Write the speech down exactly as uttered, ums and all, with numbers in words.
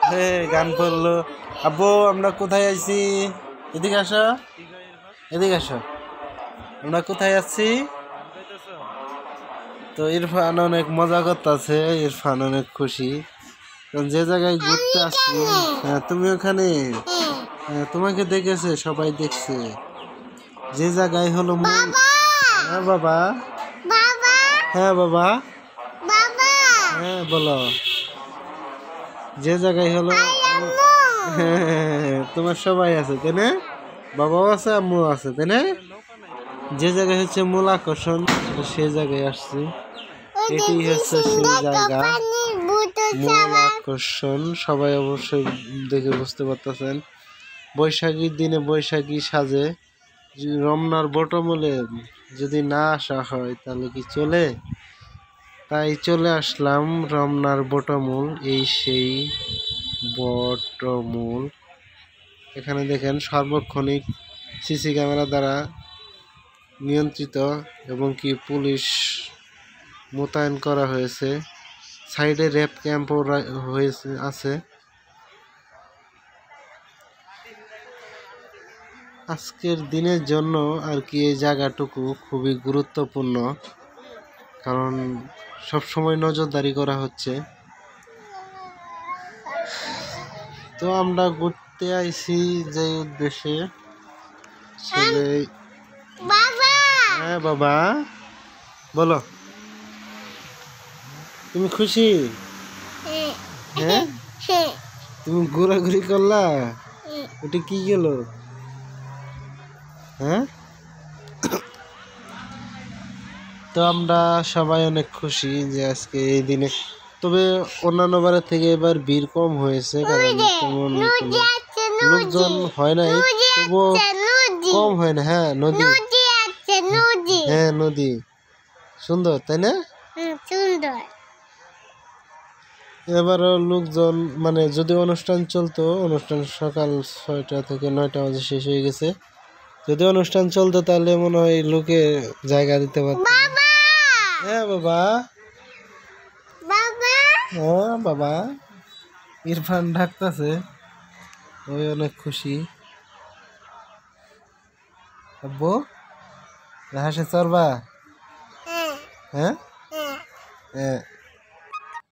হ্যাঁ গান পড়লো। আব্বু আমরা কোথায় আছি? এদিকে আসো, এদিকে আসো। আমরা কোথায় আছি? তো ইরফান অনেক মজা করতেছে, ইরফান অনেক খুশি যে জায়গায় ঘুরতে আসছি। হ্যাঁ তুমি ওখানে, হ্যাঁ তোমাকে দেখেছে, সবাই দেখছে। যে জায়গায় হলো মূল। হ্যাঁ বাবা, হ্যাঁ বাবা, হ্যাঁ বলো। যে জায়গায় হলো তোমার সবাই আছে তাই না? বাবাও আছে, আম্মু আছে তাই না? যে জায়গায় হচ্ছে মূল আকর্ষণ, সে জায়গায় আসছি। এটি হচ্ছে সেই জায়গা, মূল আকর্ষণ। সবাই অবশ্যই দেখে বুঝতে পারতেছেন। বৈশাখীর দিনে বৈশাখী সাজে রমনার বটমূলে যদি না আসা হয় তাহলে কি চলে? তাই চলে আসলাম রমনার বটমূল। এই সেই বটমূল। এখানে দেখেন সার্বক্ষণিক সিসি ক্যামেরা দ্বারা নিয়ন্ত্রিত এবং কি পুলিশ মোতায়েন করা হয়েছে। সাইডে র্যাব ক্যাম্পও হয়েছে আছে। আজকের দিনের জন্য আর কি এই জায়গাটুকু খুবই গুরুত্বপূর্ণ, কারণ সবসময় নজরদারি করা হচ্ছে। তো আমরা ঘুরতে আইছি যে উদ্দেশ্যে, ছেলে। হ্যাঁ বাবা বলো, তুমি খুশি? হ্যাঁ তুমি ঘোরাঘুরি করলা, ওটা কি গেল? হ্যাঁ তো আমরা সবাই অনেক খুশি যে আজকে এই দিনে। তবে অন্যান্য বারের থেকে এবার ভিড় কম হয়েছে, কারণ তেমন লোকজন হয় নাই, তবুও কম হয় না। হ্যাঁ নদী, হ্যাঁ নদী সুন্দর তাই না? সুন্দর। এবারও লোকজন, মানে যদি অনুষ্ঠান চলতো, অনুষ্ঠান সকাল ছয়টা থেকে নয়টা বাজে শেষ হয়ে গেছে। যদি অনুষ্ঠান চলতো তাহলে মনে হয় লোকে জায়গা দিতে পারত। হ্যাঁ বাবা, হ্যাঁ বাবা। ইরফান ডাকতেছে, ওই অনেক খুশি। আব্বু হাসে চড়বা? হ্যাঁ হ্যাঁ।